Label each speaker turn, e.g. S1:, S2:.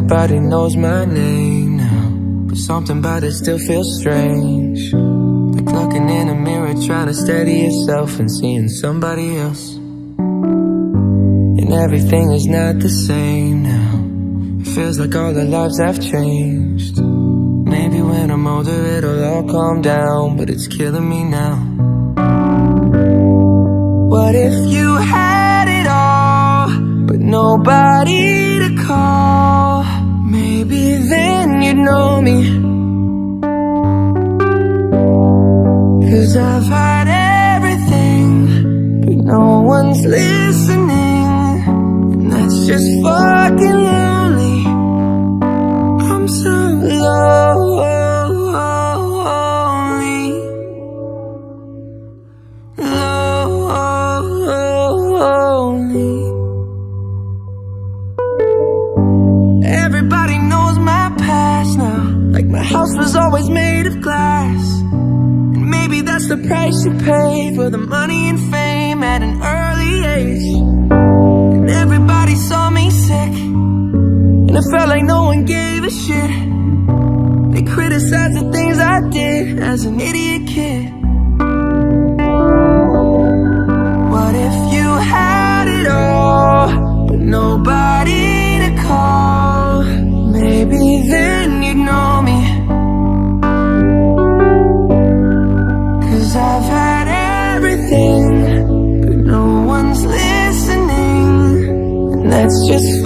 S1: Everybody knows my name now, but something about it still feels strange. Like looking in a mirror, trying to steady yourself and seeing somebody else. And everything is not the same now. It feels like all our lives have changed. Maybe when I'm older it'll all calm down, but it's killing me now. What if you had it all, but nobody to call? Maybe then you'd know me. 'Cause I've had everything, but no one's listening, and that's just fucking lonely. I'm so lonely. Everybody knows my past now, like my house was always made of glass. And maybe that's the price you pay for the money and fame at an early age. And everybody saw me sick, and it felt like no one gave a shit. They criticized the things I did as an idiot kid. What if you had it all, but nobody to call? Maybe then you'd know me. 'Cause I've had everything, but no one's listening, and that's just